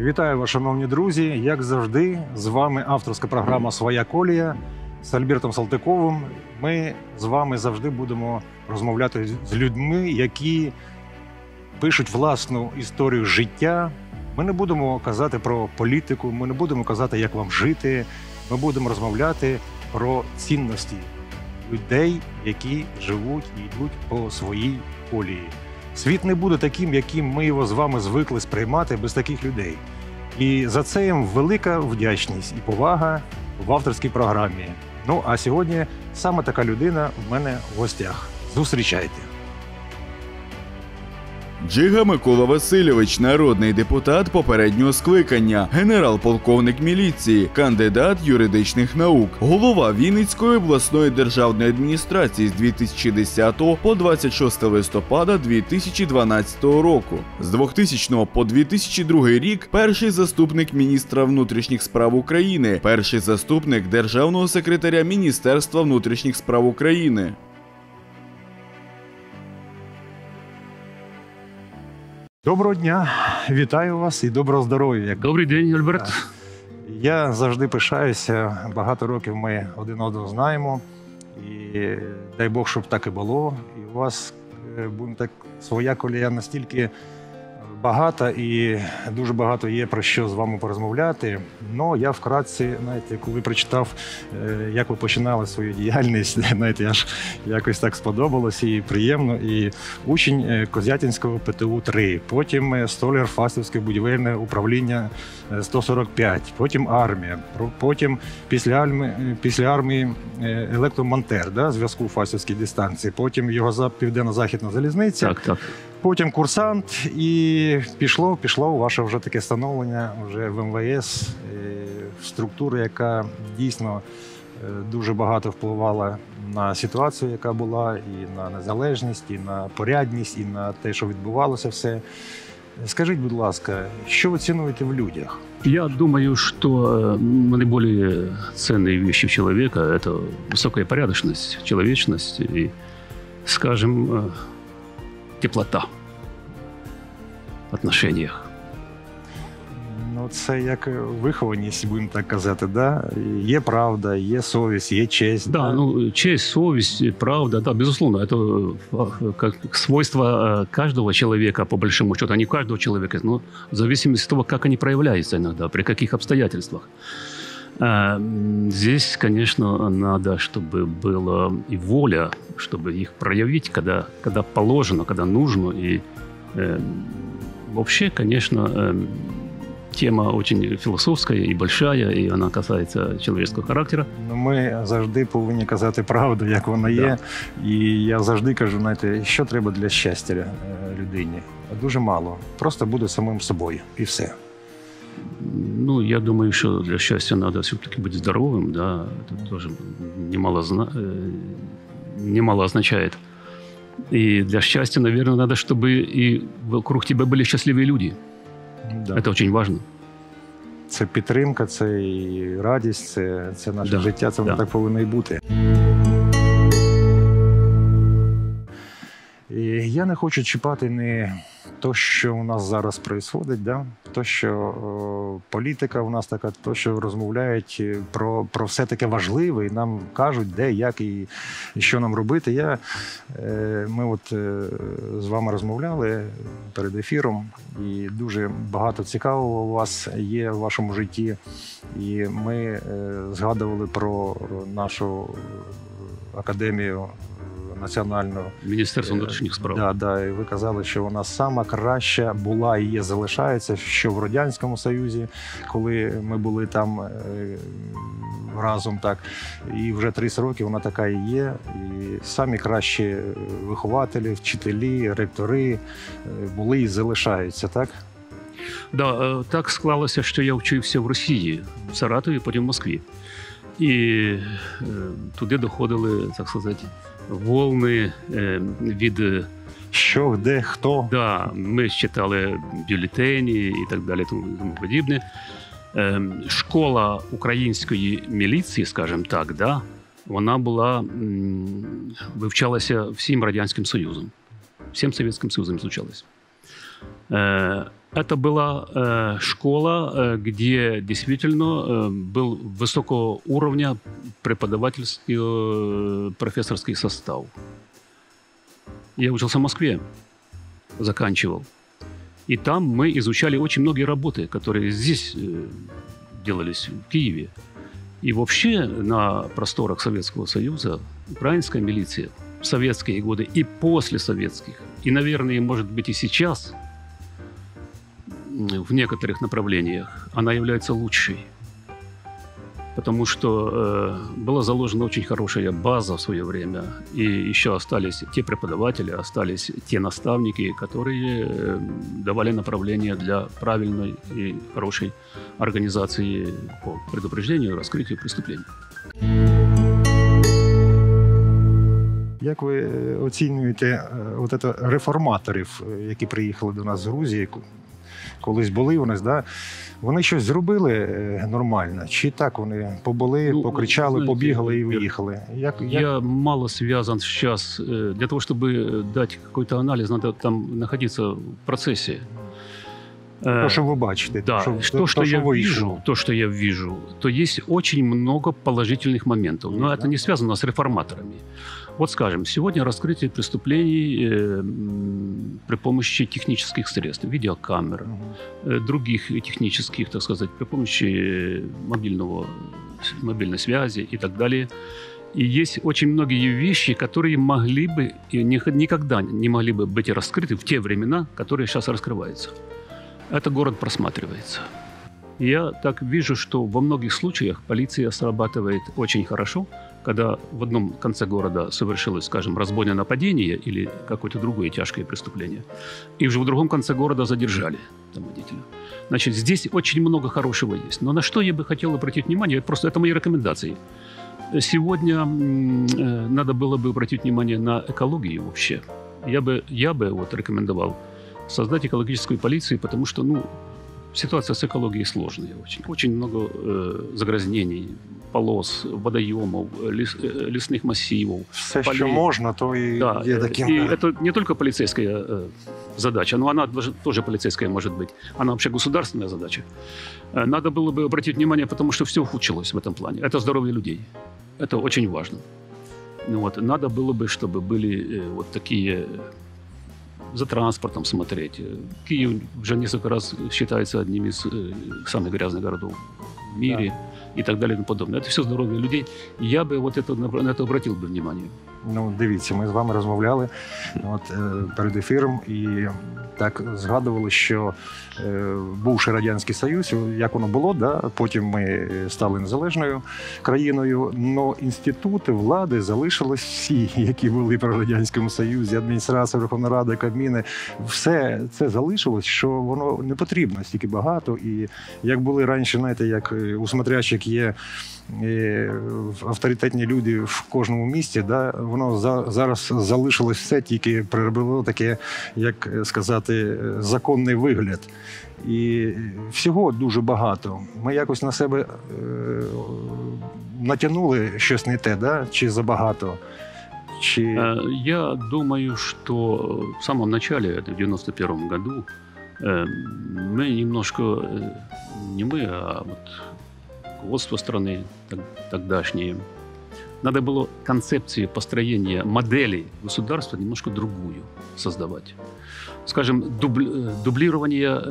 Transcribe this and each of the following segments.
Вітаю вас, шановні друзі! Як завжди, з вами авторська програма «Своя колія» з Альбертом Салтиковим. Ми з вами завжди будемо розмовляти з людьми, які пишуть власну історію життя. Ми не будемо казати про політику, ми не будемо казати, як вам жити. Ми будемо розмовляти про цінності людей, які живуть і йдуть по своїй колії. Світ не буде таким, яким ми його з вами звикли сприймати без таких людей. І за це їм велика вдячність і повага в авторській програмі. Ну, а сьогодні саме така людина в мене в гостях. Зустрічайте! Джига Микола Васильович, народний депутат попереднього скликання, генерал-полковник міліції, кандидат юридичних наук, голова Вінницької обласної державної адміністрації з 2010 по 26 листопада 2012 року. З 2000 по 2002 рік перший заступник міністра внутрішніх справ України, перший заступник державного секретаря Міністерства внутрішніх справ України. Доброго дня, вітаю вас і доброго здоров'я. Добрий день, Альберт. Я завжди пишаюся, багато років ми один одного знаємо, і дай Бог, щоб так і було. І у вас, будемо так, своя колія настільки багата і дуже багато є про що з вами порозмовляти. Но я вкратце, знаєте, коли прочитав, як ви починали свою діяльність, знаєте, аж якось так сподобалося і приємно. І учень Козятинського ПТУ-3, потім столяр Фастівське будівельне управління 145, потім армія, потім після армії електромонтер, да, зв'язку Фастівській дистанції, потім його Південно-Західна залізниця. Так. Потім курсант, і пішло ваше вже таке становлення вже в МВС, в структуру, яка дійсно дуже багато впливала на ситуацію, яка була, і на незалежність, і на порядність, і на те, що відбувалося все. Скажіть, будь ласка, що ви цінуєте в людях? Я думаю, что наиболее ценные вещи в человека – это высокая порядочность, человечность и, скажем, теплота в отношениях. Ну, це як вихованість, будемо так казати, да? Є правда, є совість, є честь. Да, ну, честь, совесть, правда, да, безусловно, это как свойство каждого человека, по большому счету, а не каждого человека, но в зависимости от того, как они проявляются иногда, при каких обстоятельствах. Здесь, конечно, надо, чтобы была и воля, чтобы их проявить, когда положено, когда нужно. И вообще, конечно, тема очень философская и большая, и она касается человеческого характера. Ми завжди повинні казати правду, як вона є. Да. І я завжди кажу, знаєте, що треба для щастя людині? Дуже мало. Просто бути самим собою, і все. Ну, я думаю, что для счастья надо все-таки быть здоровым, да, это тоже немало означает. И для счастья, наверное, надо, чтобы и вокруг тебя были счастливые люди. Да. Это очень важно. Це підтримка, це і радість, це наше життя, це воно так повинно і бути. І я не хочу чіпати не те, що у нас зараз відбувається, да? То, що політика у нас така, то, що розмовляють про все таке важливе, і нам кажуть, де, як і що нам робити. Ми от з вами розмовляли перед ефіром, і дуже багато цікавого у вас є в вашому житті. І ми згадували про нашу академію національну. Міністерство внутрішніх справ. Да, і ви казали, що вона сама краща була і є, залишається, що в Радянському Союзі, коли ми були там разом, так, і вже 30 років вона така і є. І самі кращі вихователі, вчителі, ректори були і залишаються, так? Да, так склалося, що я вчився в Росії, в Саратові, потім в Москві. І туди доходили, так сказати, волни від... Що, де, хто? Да, ми читали бюлетені і так далі, тому подібне. Школа української міліції, скажімо так, да, вона була, вивчалася всім Радянським Союзом. Всім Совєтським Союзом звучалась. Это была школа, где действительно был высокого уровня преподавательский, профессорский состав. Я учился в Москве, заканчивал. И там мы изучали очень многие работы, которые здесь делались, в Киеве. И вообще на просторах Советского Союза украинская милиция в советские годы и после советских, и, наверное, может быть, и сейчас, в некоторых направлениях, она является лучшей. Потому что была заложена очень хорошая база в свое время. И еще остались те преподаватели, остались те наставники, которые давали направление для правильной и хорошей организации по предупреждению, раскрытию преступлений. Як ви оцінюєте от це реформаторів, які приїхали до нас з Грузії, колись були у нас, да? Вони щось зробили нормально? Чи так вони побули, покричали, знаете, побігали и виїхали? Я мало связан сейчас. Для того, чтобы дать какой-то анализ, надо там находиться в процессе. То, что вы бачите, да, то, что я вижу, то есть очень много положительных моментов. Но это не связано с реформаторами. Вот скажем, сегодня раскрытие преступлений при помощи технических средств, видеокамер, других технических, так сказать, при помощи мобильной связи и так далее. И есть очень многие вещи, которые могли бы и никогда не могли бы быть раскрыты в те времена, которые сейчас раскрываются. Это город просматривается. Я так вижу, что во многих случаях полиция срабатывает очень хорошо, когда в одном конце города совершилось, скажем, разбойное нападение или какое-то другое тяжкое преступление, и уже в другом конце города задержали там водителя. Значит, здесь очень много хорошего есть. Но на что я бы хотел обратить внимание, просто это мои рекомендации. Сегодня надо было бы обратить внимание на экологию вообще. Я бы вот рекомендовал создать экологическую полицию, потому что, ситуация с экологией сложная очень. Очень много загрязнений, полос, водоемов, лесных массивов. Все, полей. Что можно, то и да, таким. И это не только полицейская задача, но она тоже полицейская может быть. Она вообще государственная задача. Надо было бы обратить внимание, потому что все ухудшилось в этом плане. Это здоровье людей. Это очень важно. Надо было бы, чтобы были вот такие... За транспортом смотреть. Киев уже несколько раз считается одним из самых грязных городов в мире, да. И так далее и тому подобное. Это все здоровье людей. Я би на це обратив би внимание. Дивіться, ми з вами розмовляли перед ефіром і так згадували, що бувши Радянський Союз, як воно було, да? Потім ми стали незалежною країною, але інститути влади залишились всі, які були при Радянському Союзі, адміністрація, Верховна Рада, Кабміни, все це залишилось, що воно не потрібно стільки багато. І як були раніше, знаєте, як у смотрящих є авторитетні люди в кожному місті, да, воно зараз залишилось все, тільки приробило таке, як сказати, законний вигляд. І всього дуже багато. Ми якось на себе натягнули щось не те, да? Чи забагато? Я думаю, что в самом начале, это в 91 году, мы немножко, не мы, а вот руководство страны тогдашнее, надо было концепцию построения модели государства немножко другую создавать. Скажем, дублирование,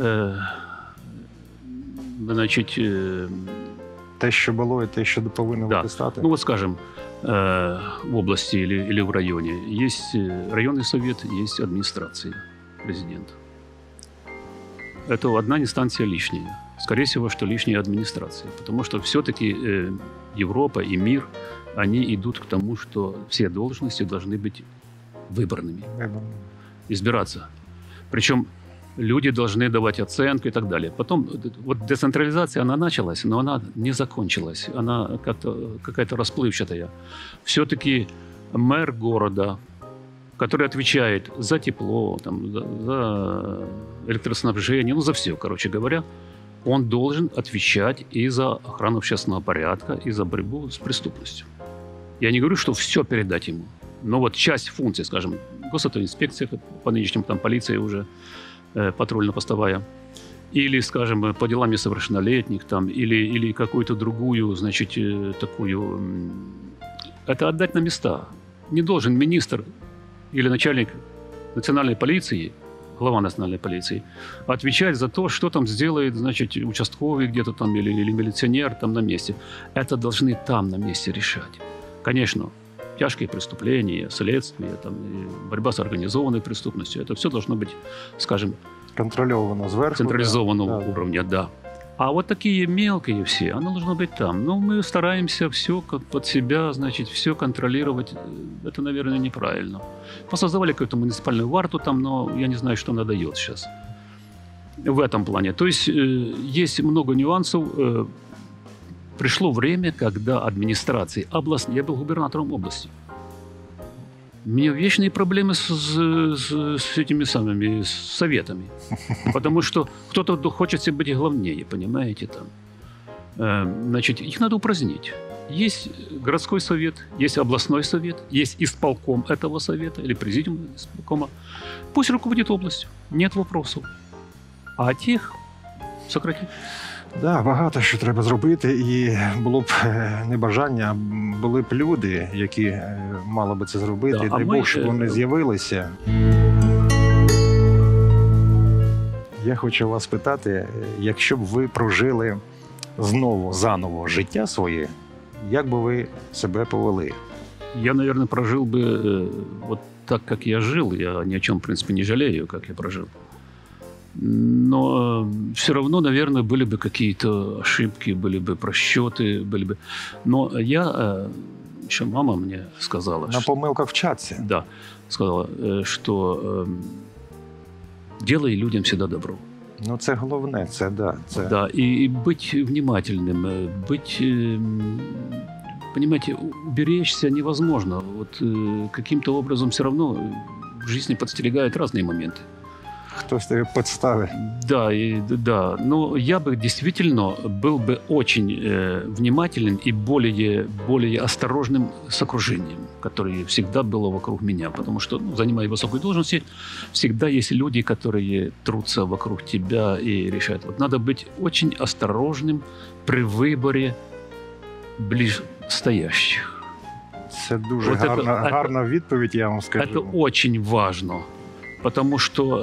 значит... Те, що було, і те, що повинно бути стати. Вот скажем, в области или в районе есть районный совет, есть администрация президента. Это одна инстанция лишняя. Скорее всего, что лишняя администрация. Потому что все-таки Европа и мир, они идут к тому, что все должности должны быть выборными. Избираться. Причем люди должны давать оценку и так далее. Потом вот децентрализация, она началась, но она не закончилась. Она как-то какая-то расплывчатая. Все-таки мэр города, который отвечает за тепло, там, за электроснабжение, за все, короче говоря, он должен отвечать и за охрану общественного порядка, и за борьбу с преступностью. Я не говорю, что все передать ему, но вот часть функций, скажем, госавтоинспекция, по нынешнему там полиция уже, патрульно-постовая, или, скажем, по делам несовершеннолетних, там, или какую-то другую, значит, такую... Это отдать на места. Не должен министр или начальник национальной полиции, глава национальной полиции, отвечать за то, что там сделает, значит, участковый где-то там или милиционер там на месте. Это должны там на месте решать. Конечно, тяжкие преступления, следствие, там, и борьба с организованной преступностью, это все должно быть, скажем, Контрольовано зверху. централизованного да. уровня, да. А вот такие мелкие все, оно должно быть там. Но мы стараемся все как под себя, значит, все контролировать. Это, наверное, неправильно. Посоздавали какую-то муниципальную варту там, но я не знаю, что она дает сейчас. В этом плане. То есть есть много нюансов. Пришло время, когда администрации областной... Я был губернатором области. У меня вечные проблемы с этими самыми с советами. Потому что кто-то хочет себе быть главнее, понимаете, там. Значит, их надо упразднить. Есть городской совет, есть областной совет, есть исполком этого совета или президиум исполкома. Пусть руководит областью, нет вопросов. А тех сократить. Да, багато що треба зробити, і було б не бажання, а були б люди, які мали би це зробити. Да, І а дай ми, Бог, щоб вони з'явилися. Я хочу вас питати, якщо б ви прожили заново життя своє, як би ви себе повели? Я, наверное, прожил бы вот так, как я жил. Я ни о чем, в принципе, не жалею, как я прожил. Но все равно, наверное, были бы какие-то ошибки, были бы просчеты, были бы... Но я... Еще мама мне сказала... На помилках вчаться. Да, сказала, что делай людям всегда добро. Ну, це головне, це да. Це... Да, и быть внимательным, быть... Понимаете, уберечься невозможно. Вот каким-то образом все равно в жизни подстерегают разные моменты. Хтось тебе підставить. Да. Но я бы действительно был бы очень внимателен и более осторожным с окружением, которое всегда было вокруг меня. Потому что, занимая высокие должности, всегда есть люди, которые трутся вокруг тебя и решают. Вот надо быть очень осторожным при выборе ближстоящих. Це дуже Вот гарна відповідь, я вам скажу. Это очень важно. Потому что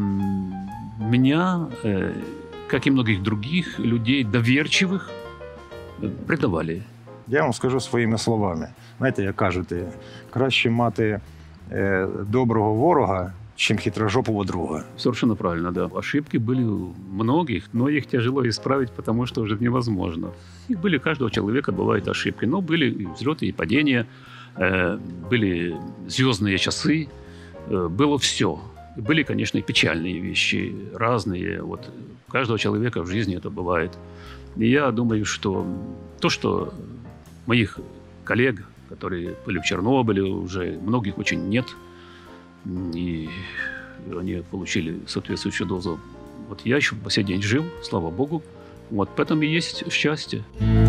меня, как и многих других людей, доверчивых, предавали. Я вам скажу своїми словами. Знаєте, як кажуть, краще мати доброго ворога, чим хитрожопого друга. Совершенно правильно, да. Ошибки были у многих, но их тяжело исправить, потому что уже невозможно. Их были у каждого человека, бывают ошибки. Но были и взлеты, и падения, были звездные часы, было все. Были, конечно, и печальные вещи, разные. Вот у каждого человека в жизни это бывает. И я думаю, что то, что моих коллег, которые были в Чернобыле, уже многих очень нет, и они получили соответствующую дозу. Вот я еще по сей день жив, слава Богу. Вот в этом и есть счастье.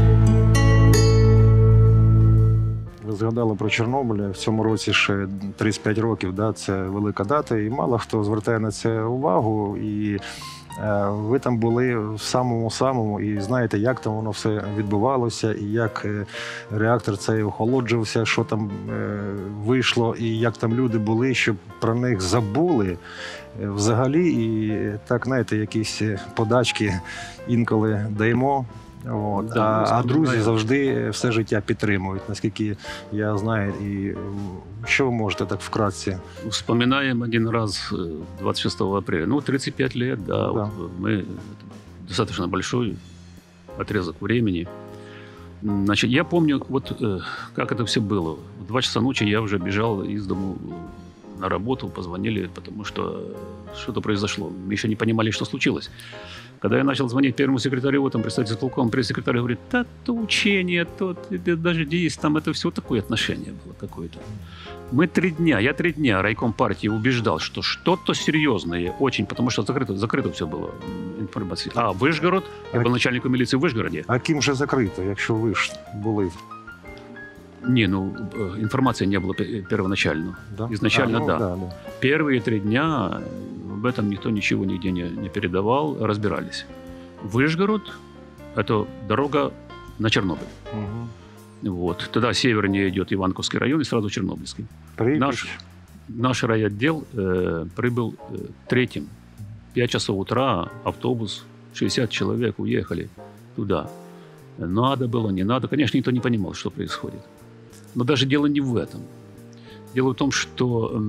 Ви згадали про Чорнобиль, в цьому році ще 35 років, да, це велика дата, і мало хто звертає на це увагу. І ви там були в самому-самому, і знаєте, як там воно все відбувалося, і як реактор цей охолоджувався, що там вийшло, і як там люди були, щоб про них забули взагалі. І так, знаєте, якісь подачки інколи даємо. От. Да, а друзі завжди все життя підтримують, наскільки я знаю. І що ви можете так вкратце? Вспоминаем один раз 26 апреля. Ну, 35 лет, да. Да. Вот мы достаточно большой отрезок времени. Значит, я помню, вот как это все было. В 2 часа ночи я уже бежал из дому на работу, позвонили, потому что что-то произошло. Мы еще не понимали, что случилось. Когда я начал звонить первому секретарю, там, представитель исполкома, пресс-секретарь говорит, да, то учение, то даже есть, там это все такое отношение было какое-то. Я 3 дня райком партии убеждал, что что-то серьезное очень, потому что закрыто все было информация. А Вышгород, я был начальником милиции в Вышгороде. А ким же закрито, якщо ви ж були? Не, ну, информации не было первоначально. Да? Изначально, да. Да. Первые 3 дня об этом никто ничего нигде не передавал, разбирались. Вышгород – это дорога на Чернобыль. Угу. Вот. Тогда севернее идет Иванковский район и сразу Чернобыльский. Припять. Наш райотдел прибыл третьим. 5 часов утра, автобус, 60 человек уехали туда. Надо было, не надо. Конечно, никто не понимал, что происходит. Но даже дело не в этом. Дело в том, что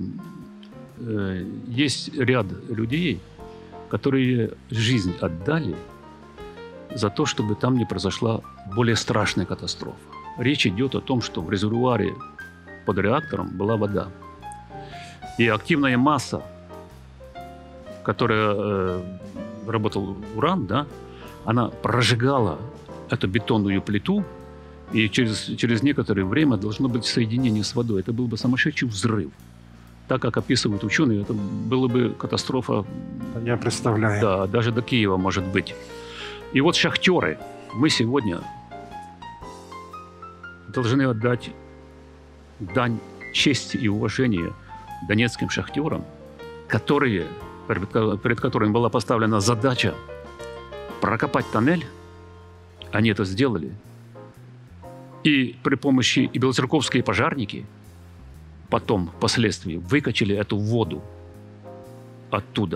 есть ряд людей, которые жизнь отдали за то, чтобы там не произошла более страшная катастрофа. Речь идет о том, что в резервуаре под реактором была вода. И активная масса, которая работал уран, да, она прожигала эту бетонную плиту, и через некоторое время должно быть соединение с водой. Это был бы сумасшедший взрыв. Так, как описывают ученые, это была бы катастрофа. Я представляю. Да, даже до Киева, может быть. И вот шахтеры. Мы сегодня должны отдать дань чести и уважения донецким шахтерам, которые, перед которыми была поставлена задача прокопать тоннель. Они это сделали. И при помощи и белоцерковские пожарники потом, впоследствии, выкачали эту воду оттуда.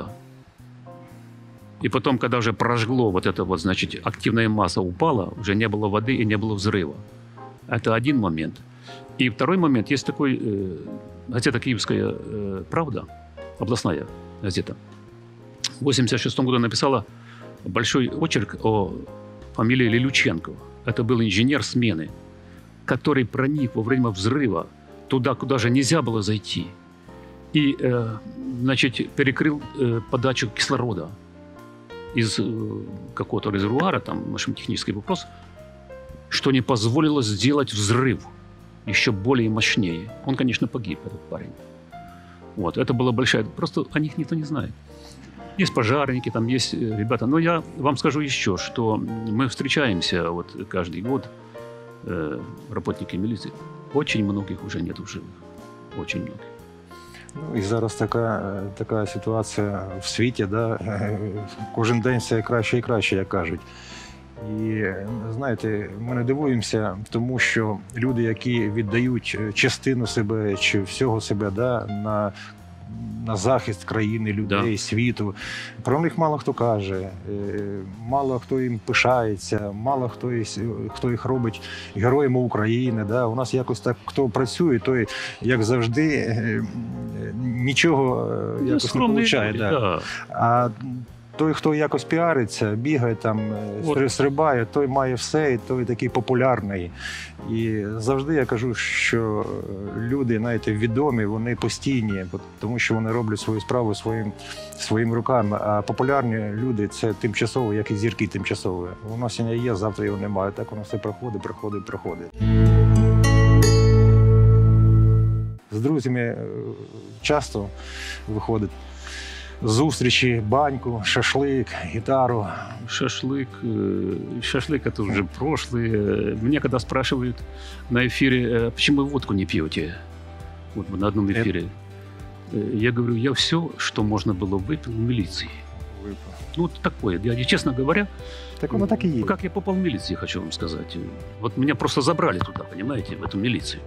И потом, когда уже прожгло вот это вот, значит, активная масса упала, уже не было воды и не было взрыва. Это один момент. И второй момент. Есть такой газета «Киевская правда», областная газета. В 1986 году написала большой очерк о фамилии Лилюченко. Это был инженер смены, который проник во время взрыва туда, куда же нельзя было зайти. И, значит, перекрыл подачу кислорода из какого-то резервуара, там, в технический вопрос, что не позволило сделать взрыв еще более мощнее. Он, конечно, погиб, этот парень. Вот, это была большая... Просто о них никто не знает. Есть пожарники, там есть ребята. Но я вам скажу еще, что мы встречаемся вот каждый год, работники милиции. Очень многих уже нет в живых. Очень многих. Ну, і зараз така ситуація в світі, да? Кожен день все краще і краще, як кажуть. І, знаєте, ми не дивуємося, тому що люди, які віддають частину себе чи всього себе, да, на захист країни, людей, Да. світу, про них мало хто каже, мало хто їм пишається, мало хто їх робить героями України. Да? У нас якось так, хто працює, той, як завжди, нічого якось не получає. Да. А той, хто якось піариться, бігає там, стрибає, той має все, і той такий популярний. І завжди я кажу, що люди, знаєте, відомі, вони постійні, тому що вони роблять свою справу своїми руками. А популярні люди – це тимчасово, як і зірки тимчасові. Воно сьогодні є, завтра його немає. Так воно все проходить. З друзями часто виходить зустрічі, баньку, шашлик, гитару. Шашлык это уже прошлое. Меня когда спрашивают на эфире, почему вы водку не пьете? Вот на одном эфире. Я говорю, я все, что можно было, выпил в милиции. Ну, вот такое. Я, честно говоря, Так воно так і є. как я попал в милицию, хочу вам сказать. Вот меня просто забрали туда, понимаете, в эту милицию.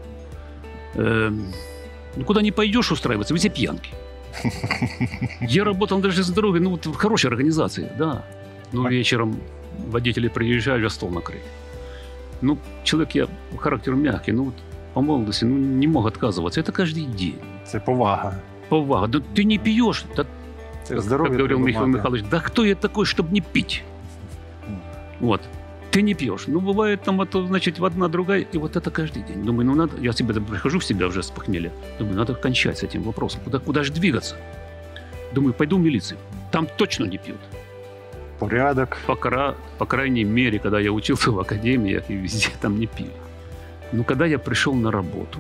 Ну, куда не пойдешь устраиваться, везде пьянки. Я работал на железной дороге, ну, вот в хорошей организации, да. Ну, вечером водители приезжают, уже стол накрыть. Ну, человек, я характер мягкий, ну, вот по молодости, ну, не мог отказываться. Это каждый день. Це повага. Повага. Да ты не пьешь. Да, Це здоров'я. как говорил треба Михаил мати. Михайлович, да кто я такой, чтобы не пить? Вот. Ты не пьешь. Ну, бывает там, это, значит, одна, другая, и вот это каждый день. Думаю, ну, надо, я себе прихожу в себя уже с похмелья. Думаю, надо кончать с этим вопросом. Куда же двигаться? Думаю, пойду в милицию. Там точно не пьют. Порядок. По крайней мере, когда я учился в академиях и везде там не пили. Но когда я пришел на работу,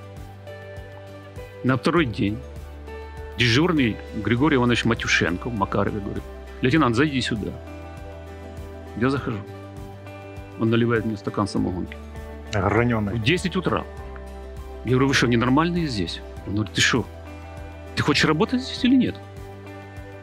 на второй день дежурный Григорий Иванович Матюшенко, Макаров, говорит, лейтенант, зайди сюда. Я захожу. Он наливает мне стакан самогонки. Гранений. В 10 утра. Я говорю, вы что, ненормальные здесь? Он говорит, ты что, ты хочешь работать здесь или нет?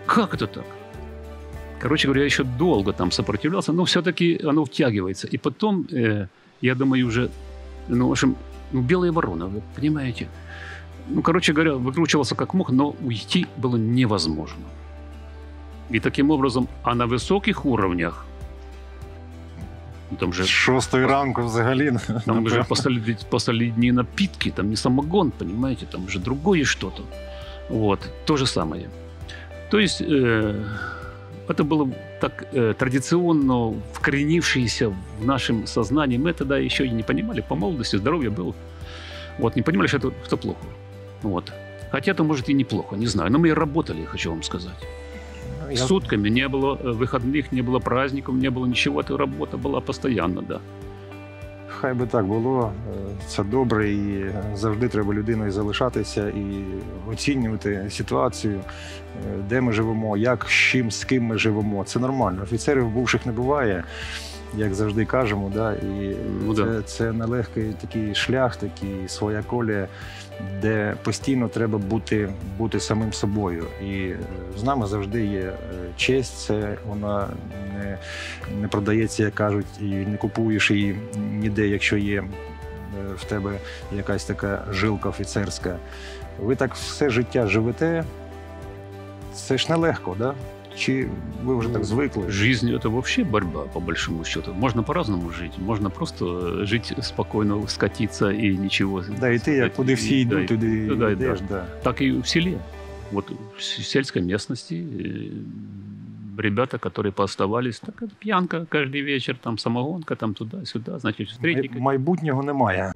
Как это так? Короче говоря, я еще долго там сопротивлялся, но все-таки оно втягивается. И потом, я думаю, уже, ну, в общем, ну, белая ворона, вы понимаете? Ну, короче говоря, выкручивался как мог, но уйти было невозможно. И таким образом, а на высоких уровнях, ну, там же... З 6 ранку взагалі. Там уже последние напитки, там не самогон, понимаете, там уже другое что-то. Вот, то же самое. То есть это было так традиционно вкоренившееся в нашем сознании. Мы тогда еще и не понимали, по молодости здоровье было. Вот, не понимали, что это плохо. Вот. Хотя это, может, и неплохо, не знаю. Но мы и работали, хочу вам сказать. Сутками не было выходных, не было праздников, не было ничего. Эта работа была постоянно, да. Хай би так було, це добре, і завжди треба людиною залишатися і оцінювати ситуацію, де ми живемо, як, з чим, з ким ми живемо. Це нормально. Офіцерів бувших не буває, як завжди кажемо, да? І Ну, це нелегкий такий шлях, такий своя колія, де постійно треба бути самим собою. І з нами завжди є честь, це вона не продається, як кажуть, і не купуєш її ніде, якщо є в тебе якась така жилка офіцерська. Ви так все життя живете, це ж нелегко, да? Чи ви вже так звикли? Жизнь – это вообще борьба, по большому счету. Можно по-разному жить. Можно просто жить спокойно, скатиться и ничего. Да, і ти, як куди всі йдуть, туди туда и йдеш. да. Да. Так и в селе. Вот в сельской местности ребята, которые пооставались, так это пьянка каждый вечер, там самогонка, там туда-сюда, значит, встретники. Майбутнього немає.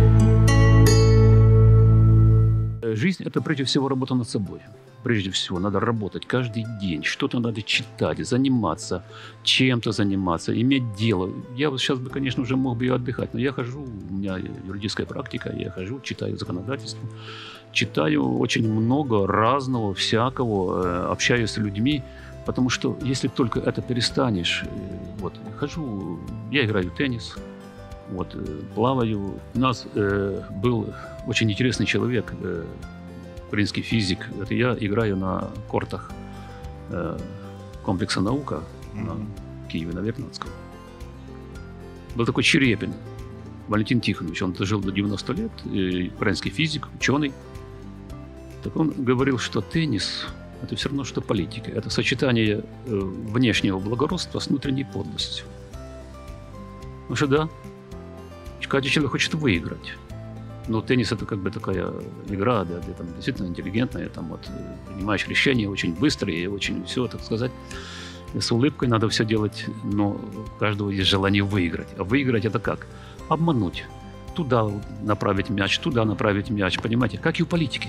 Жизнь – это прежде всего работа над собой. Прежде всего, надо работать каждый день, что-то надо читать, заниматься, чем-то заниматься, иметь дело. Я вот сейчас бы, конечно, уже мог бы и отдыхать, но я хожу, у меня юридическая практика, я хожу, читаю законодательство, читаю очень много разного, всякого, общаюсь с людьми, потому что если только это перестанешь, вот, хожу, я играю в теннис, вот, плаваю. У нас был очень интересный человек, украинский физик. Это я играю на кортах комплекса «Наука» на Киеве, на Вернадском. Был такой Черепин, Валентин Тихонович. Он дожил до 90 лет, украинский физик, ученый. Так он говорил, что теннис – это все равно, что политика. Это сочетание внешнего благородства с внутренней подлостью. Ну что да, каждый человек хочет выиграть. Но теннис – это как бы такая игра, да, где там действительно интеллигентная, там вот принимаешь решения очень быстрые, очень все, так сказать, с улыбкой надо все делать, но у каждого есть желание выиграть. А выиграть – это как? Обмануть. Туда направить мяч, понимаете? Как и у политики.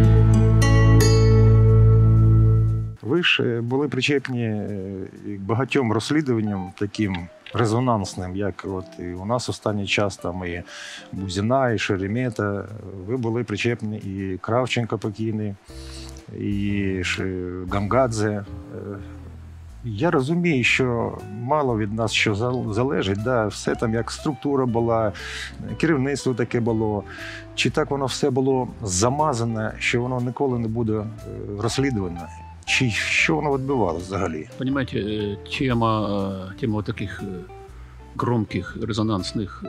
Ви ж були причепні к багатьом розслідуванням таким резонансним, як от і у нас останній час там і Бузина, і Шеремета. Ви були причепні і Кравченко покійний, і Гамгадзе. Я розумію, що мало від нас що залежить, да, все там як структура була, керівництво таке було. Чи так воно все було замазане, що воно ніколи не буде розслідуване? Чи що воно відбувалося взагалі? Понимаете, тема вот таких громких, резонансных,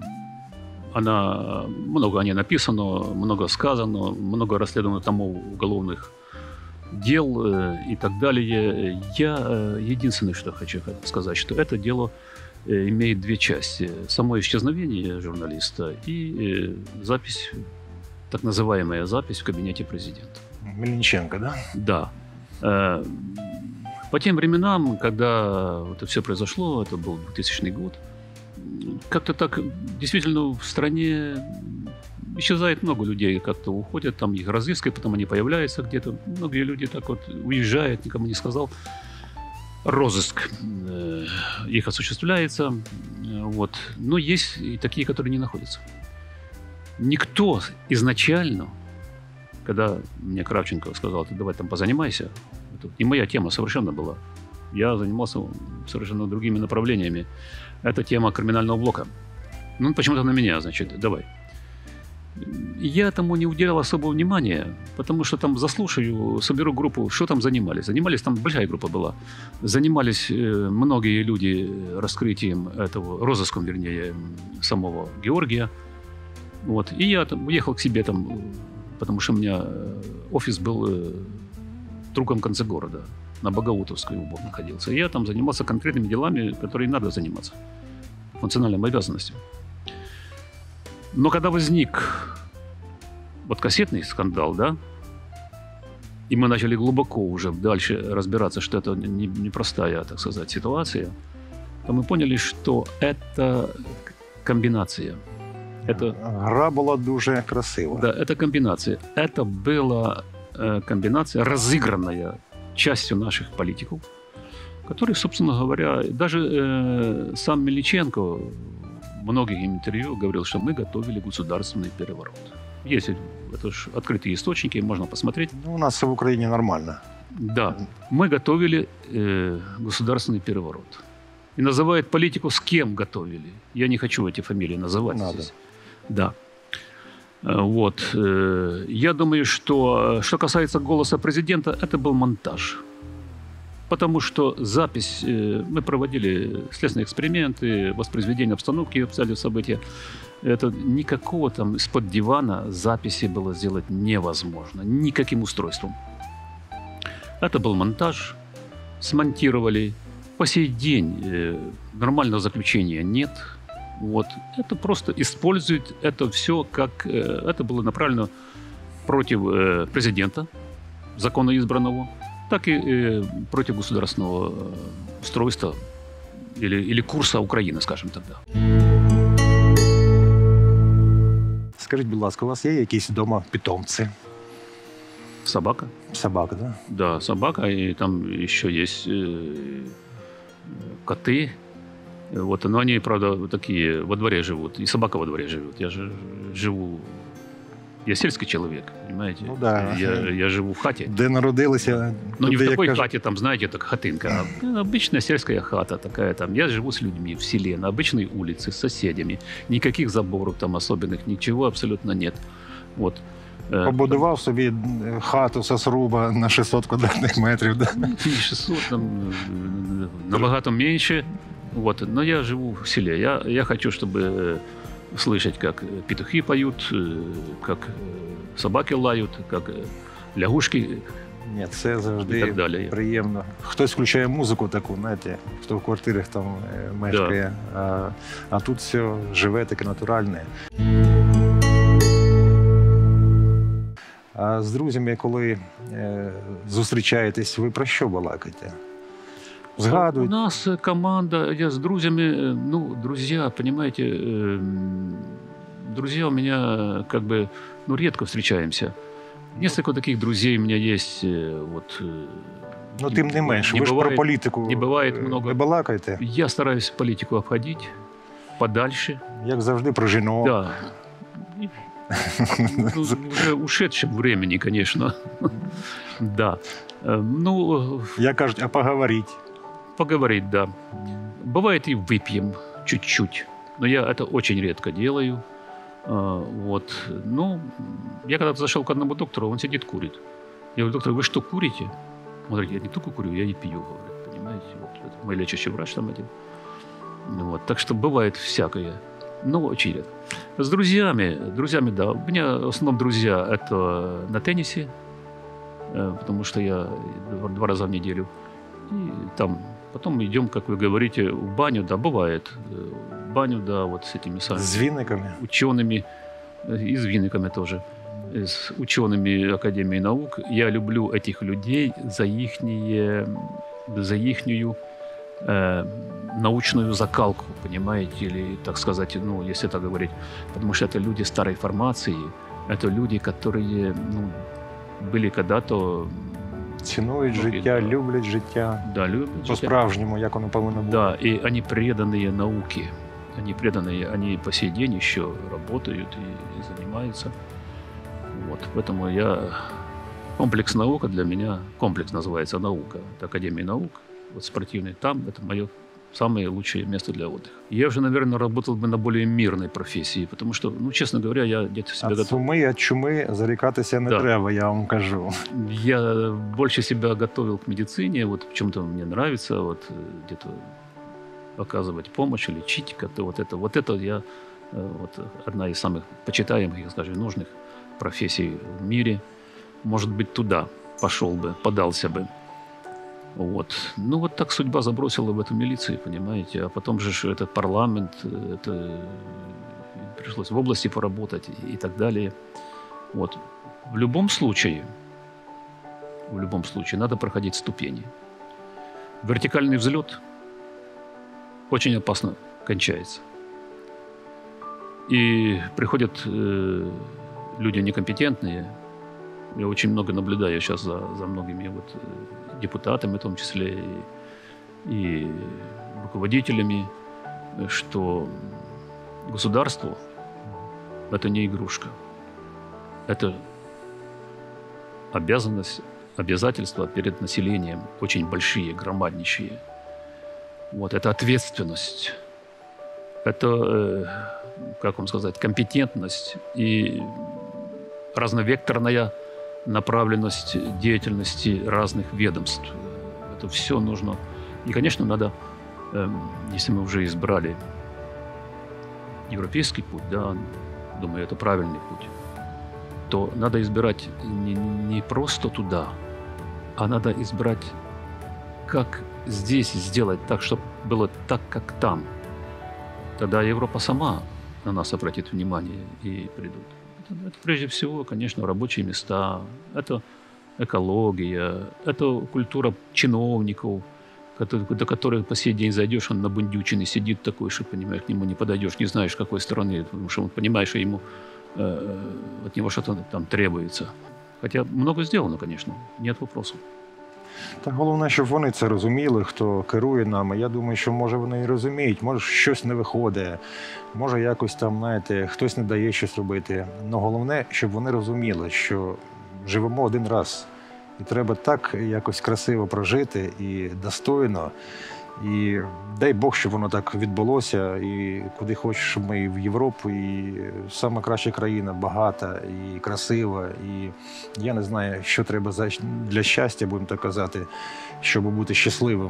она, много о ней написано, много сказано, много расследовано томов уголовных дел и так далее. Я единственное, что хочу сказать, что это дело имеет две части. Само исчезновение журналиста и запись, так называемая запись в кабинете президента. Мельниченко, да? Да. По тем временам, когда это все произошло, это был 2000 год, как-то так действительно в стране исчезает много людей, как-то уходят, там их разыскивают, потом они появляются где-то. Многие люди так вот уезжают, никому не сказал. Розыск их осуществляется. Вот. Но есть и такие, которые не находятся. Никто изначально, когда мне Кравченко сказал, ты давай там позанимайся, это не моя тема совершенно была. Я занимался совершенно другими направлениями. Это тема криминального блока. Ну, почему-то на меня, значит, давай. Я этому не уделял особого внимания, потому что там заслушаю, соберу группу, что там занимались. Занимались, там большая группа была. Занимались многие люди раскрытием этого, розыском, вернее, самого Георгия. Вот. И я там уехал к себе там, потому что у меня офис был в другом конце города, на Богаутовской убок находился. И я там занимался конкретными делами, которые надо заниматься, функциональными обязанностями. Но когда возник вот кассетный скандал, да, и мы начали глубоко уже дальше разбираться, что это непростая, так сказать, ситуация, то мы поняли, что это комбинация. Это, Гра була дуже красива. да, это комбинация. Это была комбинация, разыгранная частью наших политиков, которые, собственно говоря, даже сам Мельниченко в многих интервью говорил, что мы готовили государственный переворот. Есть это же открытые источники, можно посмотреть. Ну, у нас все в Україні нормально. Да, мы готовили государственный переворот. И называют политику, с кем готовили. Я не хочу эти фамилии называть Надо. здесь. Да. Вот. Я думаю, что касается «Голоса президента», это был монтаж. Потому что запись, мы проводили следственные эксперименты, воспроизведение обстановки, обстоятельств события. Это никакого там из-под дивана записи было сделать невозможно. Никаким устройством. Это был монтаж. Смонтировали. По сей день нормального заключения нет. Вот. Это просто используют это все, как это было направлено против президента, законно избранного, так и против государственного устройства или курса Украины, скажем тогда. Скажіть, будь ласка, у вас є якісь вдома питомці? Собака. Собака, да? Да, собака, и там еще есть коты. Вот, но они, правда, такие во дворе живут. И собака во дворе живет. Я же живу... Я сельский человек, понимаете? Ну да. Я живу в хате. Де народилися? Но не в туди, як такой кажуть, хате, там, знаете, так хатынка. А обычная сельская хата такая там. Я живу с людьми в селе, на обычной улице, с соседями. Никаких заборов там особенных, ничего абсолютно нет. Вот. Побудував собі хату сосруба на 600 квадратних метрів. Да? Не 600, там, набагато меньше. Вот. Но я живу в селе. Я хочу, чтобы слышать, как петухи поют, как собаки лают, как лягушки Ні, це и завжди так далее. приємно. Хтось включає музику таку, знаєте, хто в квартирах там мешкає, а тут все живе, таке натуральне. А з друзями, коли зустрічаєтесь, ви про що балакаєте? У Згадують? нас команда, я с друзьями, ну, друзья, понимаете, друзья у меня как бы, ну, редко встречаемся. Несколько таких друзей у меня есть, вот. Ну, тим не менше, не ви ж про бывает- політику не бывает много. не балакаєте, Я стараюсь политику обходить подальше. як завжди, про жінок. Да. И, ну, уже ушедшем времени, конечно. Да. Ну, Як кажуть, а поговоріть. поговорить, да. Бывает и выпьем чуть-чуть, но я это очень редко делаю. Вот. Ну, я когда-то зашел к одному доктору, он сидит, курит. Я говорю: доктор, вы что, курите? Он говорит: я не только курю, я и пью, говорит, понимаете. Вот, это мой лечащий врач там один. Вот. Так что бывает всякое, но очень редко. С друзьями, да. У меня в основном друзья – это на теннисе, потому что я 2 раза в неделю. И там потом идем, как вы говорите, в баню, да, бывает. В баню, да, вот с этими самыми З віниками. учеными, и с винниками тоже, с учеными Академии наук. Я люблю этих людей за ихнюю научную закалку, понимаете, или, так сказать, ну, если так говорить, потому что это люди старой формации, это люди, которые, ну, были когда-то... Цінують Ну, життя, да. люблять життя. Да, любят життя. По-справжньому, як воно повинно бути. Да, и они преданные науке. Они преданные, они по сей день еще работают и занимаются. Вот, поэтому комплекс наука для меня, комплекс называется наука, это Академия наук, вот спортивный, там это мое самое лучшее место для отдыха. Я уже, наверное, работал бы на более мирной профессии, потому что, ну, честно говоря, я где-то себя Від суми, від чуми зарікатися не Да. треба, я вам кажу. Я больше себя готовил к медицине, вот в чем-то мне нравится, вот где-то оказывать помощь, лечить как-то вот это я, вот одна из самых почитаемых, скажем, нужных профессий в мире. Может быть, туда пошел бы, подался бы. Вот. Ну, вот так судьба забросила в эту милицию, понимаете. А потом же ж этот парламент, это пришлось в области поработать и так далее. Вот. В любом случае, надо проходить ступени. Вертикальный взлет очень опасно кончается. И приходят люди некомпетентные. Я очень много наблюдаю сейчас за многими вот депутатами, в том числе и руководителями, что государство – это не игрушка. Это обязательства перед населением очень большие, громаднейшие. Вот, это ответственность. Это, как вам сказать, компетентность и разновекторная направленность деятельности разных ведомств. Это все нужно. И, конечно, надо, если мы уже избрали европейский путь, да, думаю, это правильный путь, то надо избирать не просто туда, а надо избрать, как здесь сделать так, чтобы было так, как там. Тогда Европа сама на нас обратит внимание и придут. Это прежде всего, конечно, рабочие места, это экология, это культура чиновников, до которых по сей день зайдешь, он набундюченный сидит такой, что, понимаешь, к нему не подойдешь, не знаешь, какой стороны, потому что он понимает, что ему от него что-то там требуется. Хотя много сделано, конечно, нет вопросов. Та головне, щоб вони це розуміли, хто керує нами. Я думаю, що може вони і розуміють, може щось не виходить, може якось там, знаєте, хтось не дає щось робити. Але головне, щоб вони розуміли, що живемо один раз. І треба так якось красиво прожити і достойно. І дай Бог, щоб воно так відбулося. І куди хочеш, щоб ми і в Європу, і сама краща країна, багата і красива. І я не знаю, що треба для щастя, будемо так казати, щоб бути щасливим.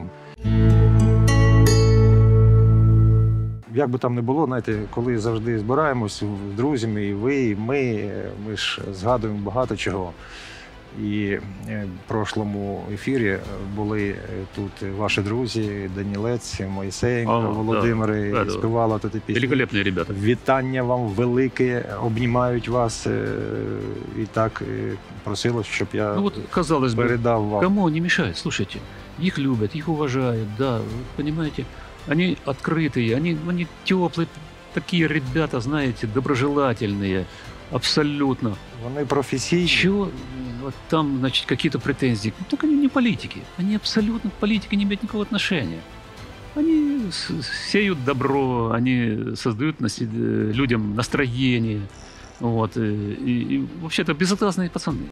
Як би там не було, знаєте, коли завжди збираємось з друзями, і ви, і ми ж згадуємо багато чого. І в прошлому ефірі були тут ваші друзі, Данілець, Моїсеєнко, Володимир, і співала тут пісню. Великолепні ребята. Вітання вам велике, обнімають вас. І так просилось, щоб я казалось бы, передав вам. Кому они мешают? Слушайте, их любят, их уважают, да, вы понимаете, они открытые, они теплые, такие ребята, знаете, доброжелательные, абсолютно. Вони професійні. Чего вот там, значит, какие-то претензии? Ну, так они не политики. Они абсолютно к политике не имеют никакого отношения. Они сеют добро, они создают людям настроение. Вот, и вообще-то безотказные пацаны.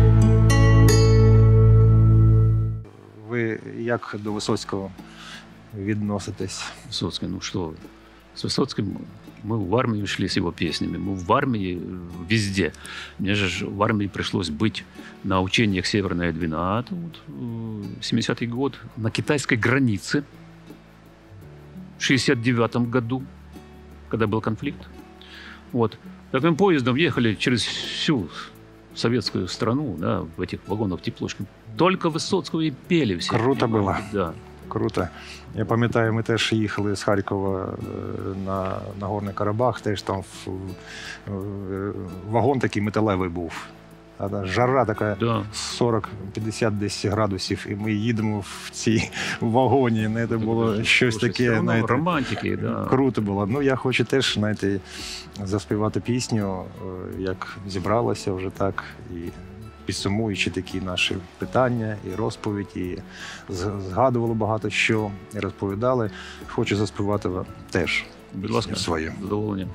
Ви як до Висоцького відноситесь? Высоцкий, ну что вы. С Высоцким мы в армию шли с его песнями. Мы в армии везде. Мне же в армии пришлось быть на учениях «Северная Двина». Это вот 70-й год. На китайской границе. В 69-м году, когда был конфликт. Вот. Таким поездом ехали через всю советскую страну, да, в этих вагонах теплушки. Только Высоцкого и пели все. Круто было. Да. Круто. Я пам'ятаю, ми теж їхали з Харкова на Горний Карабах, теж там вагон такий металевий був. Жара така, Да. 40-50 десь градусів, і ми їдемо в цій вагоні. Це було щось таке, знаєте, романтики, да. Круто було. Ну, я хочу теж, знаєте, заспівати пісню, як зібралася вже так, і підсумуючи такі наші питання і розповідь, і згадували багато що, і розповідали. Хочу заспівати вам теж Будь ласка, своє. з задоволенням.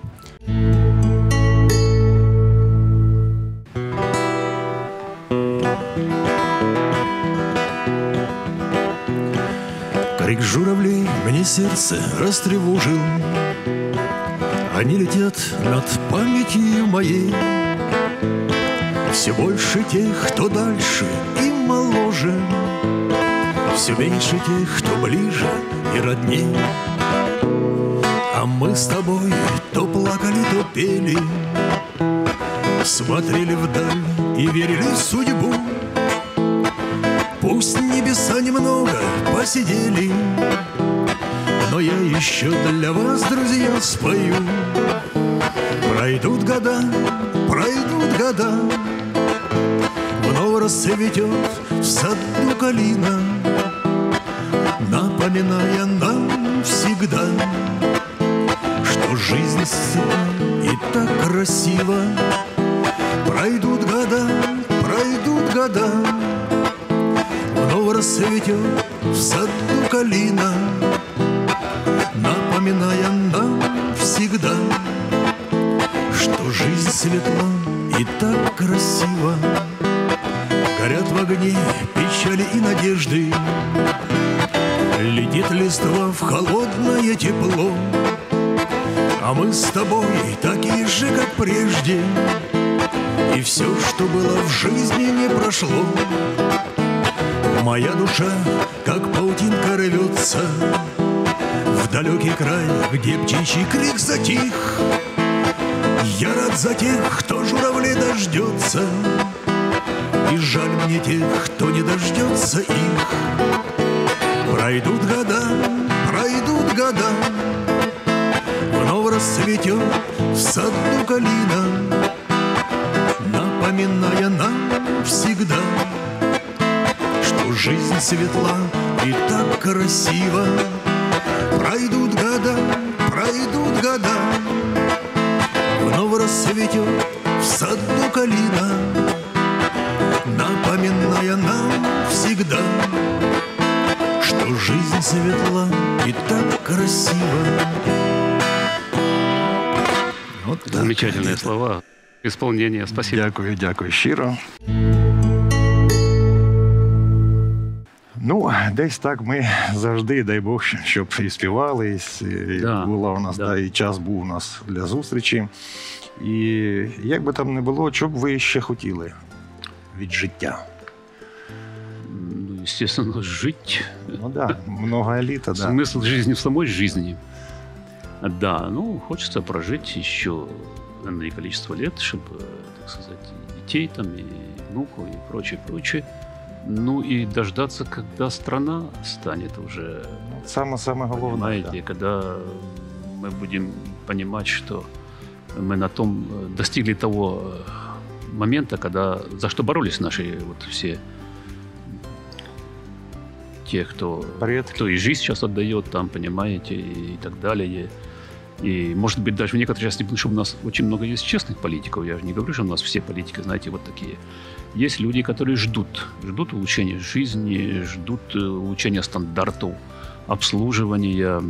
Крик журавлей мне сердце растревожил. Они летят над памятью моей. Все больше тех, кто дальше и моложе, все меньше тех, кто ближе и родней. А мы с тобой то плакали, то пели, смотрели вдаль и верили в судьбу. Пусть небеса немного посидели, но я еще для вас, друзья, спою. Пройдут года, вновь расцветет в саду калина, напоминая нам всегда, что жизнь светла и так красива. Пройдут года, вновь расцветет в саду калина, напоминая нам всегда, что жизнь светла и так красива. Горят в огне печали и надежды, летит листва в холодное тепло. А мы с тобой такие же, как прежде, и все, что было в жизни, не прошло. Моя душа, как паутинка, рвется в далекий край, где птичий крик затих. Я рад за тех, кто журавлей дождется, и жаль мне тех, кто не дождется их. Пройдут года, вновь расцветет в саду калина, напоминая нам всегда, что жизнь светла и так красива. Пройдут года, вновь расцветет в саду калина, напоминая нам всегда, что жизнь светла и так красива. Вот так. Замечательные слова. Исполнение. Спасибо. Дякую щиро. Ну, десь так ми завжди, дай Бог, щоб і співали, і Да, була у нас, да. і час був у нас для зустрічі. І як би там не було, що б ви ще хотіли від життя? Ну, естественно, жить. Ну да, много літа, да. Смысл жизни в самой жизни. Да, ну, хочется прожить еще энное количество лет, чтобы, так сказать, и детей там, и внуков, и прочее. Ну, и дождаться, когда страна станет уже, Саме головне. понимаете, Да. когда мы будем понимать, что мы на том достигли того момента, когда за что боролись наши вот все те, кто Предки. и жизнь сейчас отдает, там, понимаете, и так далее. И, может быть, даже в некоторой части, потому что у нас очень много есть честных политиков, я же не говорю, что у нас все политики, знаете, вот такие. Есть люди, которые ждут улучшения жизни, ждут улучшения стандартов, обслуживания,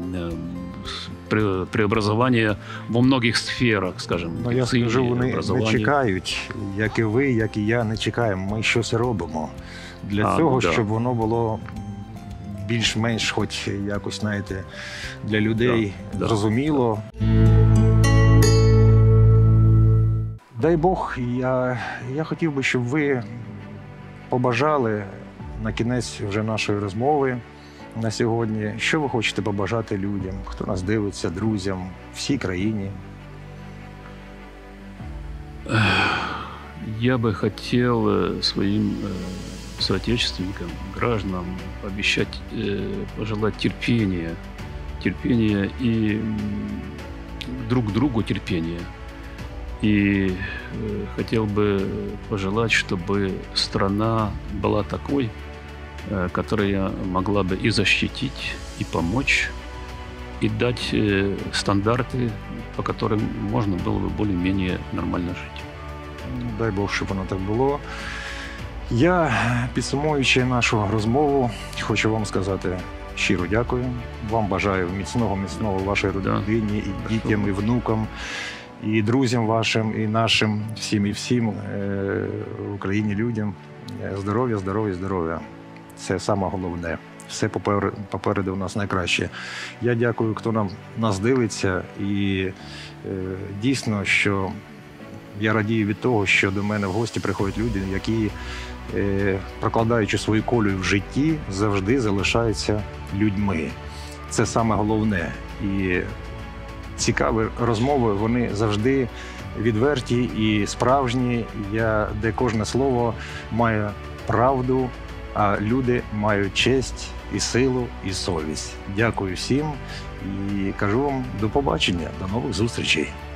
преобразования во многих сферах, скажем, Ну, я медицины, скажу, вони не образования. чекають, як і ви, як і я, не чекаємо. Ми щось робимо для цього, ну да. щоб воно було більш-менш, хоч якось, знаєте, для людей Да. зрозуміло. Дай Бог, я хотів би, щоб ви побажали на кінець вже нашої розмови на сьогодні, що ви хочете побажати людям, хто нас дивиться, друзям, всій країні. Я бы хотел своим соотечественникам, гражданам пообещать, пожелать терпения и друг другу терпения. И хотел бы пожелать, чтобы страна была такой, которая могла бы и защитить, и помочь, и дать стандарты, по которым можно было бы более-менее нормально жить. Дай Бог, щоб воно так було. Я, підсумуючи нашу розмову, хочу вам сказати щиро дякую. Вам бажаю міцного вашій родині, і дітям, і внукам, і друзям вашим, і нашим, всім в Україні людям. Здоров'я. Це саме головне. все попереду в нас найкраще. Я дякую, хто нас дивиться, і дійсно, що я радію від того, що до мене в гості приходять люди, які, прокладаючи свою колію в житті, завжди залишаються людьми. Це саме головне. І цікаві розмови, вони завжди відверті і справжні, де кожне слово має правду, а люди мають честь і силу, і совість. Дякую всім і кажу вам до побачення, до нових зустрічей.